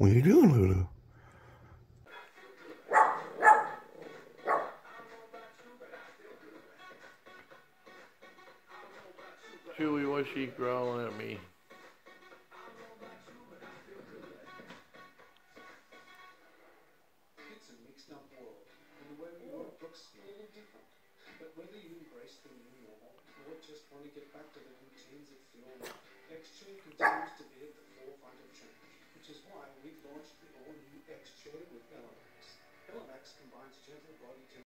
What are you doing, Lulu? Chewie, why's she growling at me? It's a mixed up world, and the way we work looks a little different. But whether you embrace the new normal or just want to get back to the routines that feel right, XChange continues to be at the forefront of change, which is why we've launched